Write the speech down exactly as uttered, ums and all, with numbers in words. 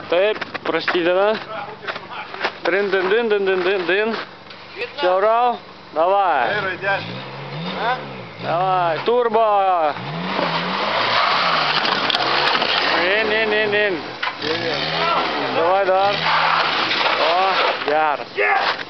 Taip, prasideda. Trin, din, din, din, din, din, din. Siauriau. Davai. Davai, turbo. In, in, in, in. Davai dar. O, geras.